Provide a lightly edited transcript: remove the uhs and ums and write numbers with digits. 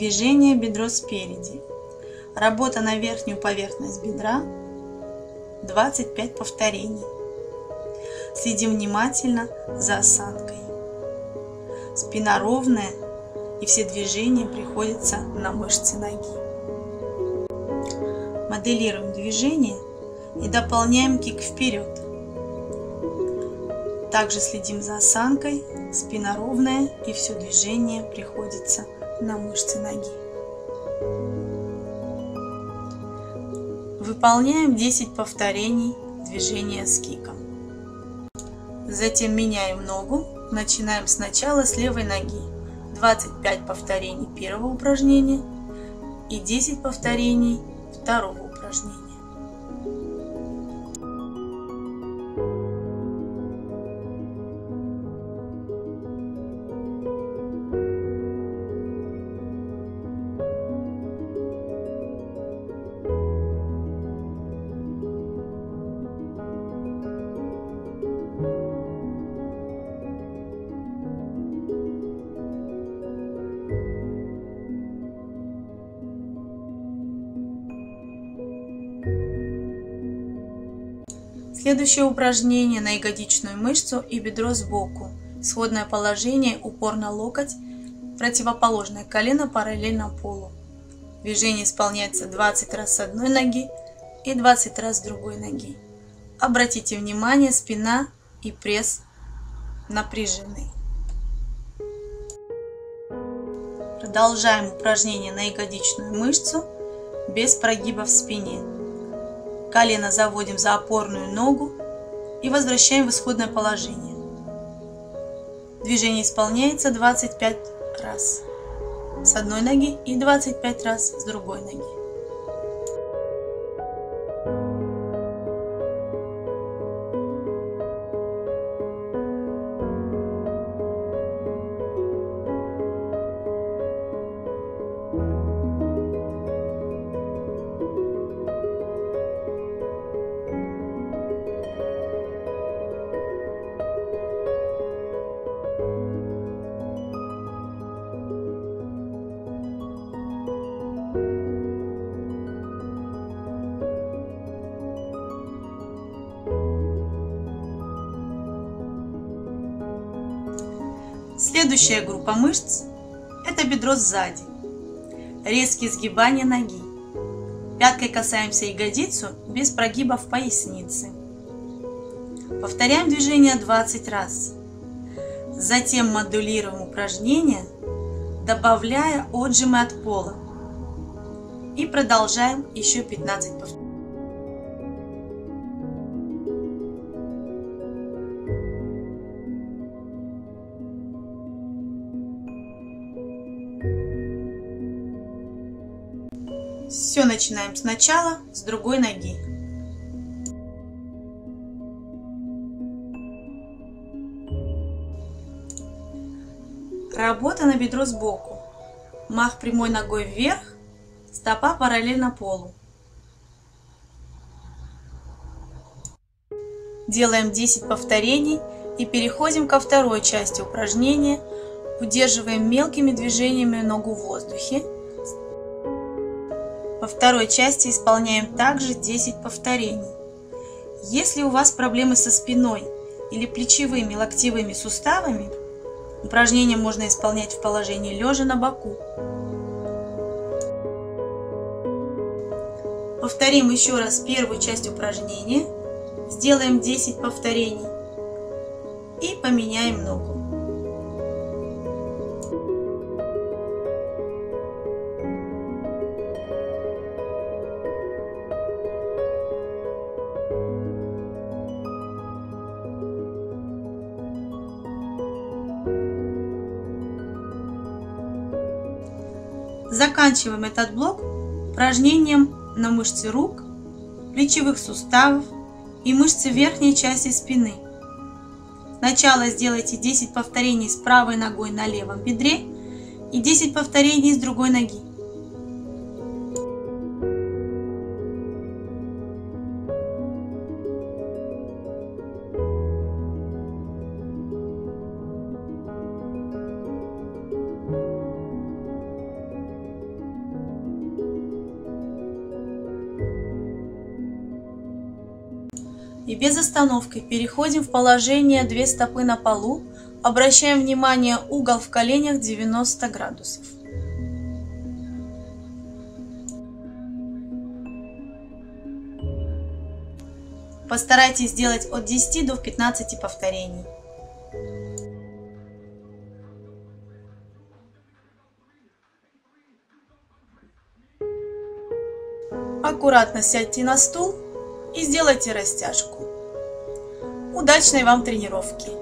Движение бедро спереди. Работа на верхнюю поверхность бедра. 25 повторений. Следим внимательно за осанкой. Спина ровная, и все движения приходятся на мышцы ноги. Моделируем движение и дополняем кик вперед. Также следим за осанкой, спина ровная, и все движение приходится на мышцы ноги. Выполняем 10 повторений движения с киком. Затем меняем ногу. Начинаем сначала с левой ноги. 25 повторений первого упражнения и 10 повторений второго упражнения. Следующее упражнение на ягодичную мышцу и бедро сбоку. Исходное положение, упор на локоть, противоположное колено параллельно полу. Движение исполняется 20 раз с одной ноги и 20 раз с другой ноги. Обратите внимание, спина и пресс напряжены. Продолжаем упражнение на ягодичную мышцу без прогиба в спине. Колено заводим за опорную ногу и возвращаем в исходное положение. Движение исполняется 25 раз с одной ноги и 25 раз с другой ноги. Следующая группа мышц – это бедро сзади. Резкие сгибания ноги. Пяткой касаемся ягодицу без прогиба в пояснице. Повторяем движение 20 раз. Затем модулируем упражнение, добавляя отжимы от пола. И продолжаем еще 15 повторений. Все начинаем сначала с другой ноги. Работа на бедро сбоку. Мах прямой ногой вверх, стопа параллельно полу. Делаем 10 повторений и переходим ко второй части упражнения. Удерживаем мелкими движениями ногу в воздухе. Во второй части исполняем также 10 повторений. Если у вас проблемы со спиной или плечевыми локтевыми суставами, упражнение можно исполнять в положении лежа на боку. Повторим еще раз первую часть упражнения, сделаем 10 повторений и поменяем ногу. Заканчиваем этот блок упражнением на мышцы рук, плечевых суставов и мышцы верхней части спины. Сначала сделайте 10 повторений с правой ногой на левом бедре и 10 повторений с другой ноги. и без остановки переходим в положение 2 стопы на полу, обращаем внимание, угол в коленях 90 градусов. Постарайтесь сделать от 10 до 15 повторений. Аккуратно сядьте на стул и сделайте растяжку. Удачной вам тренировки!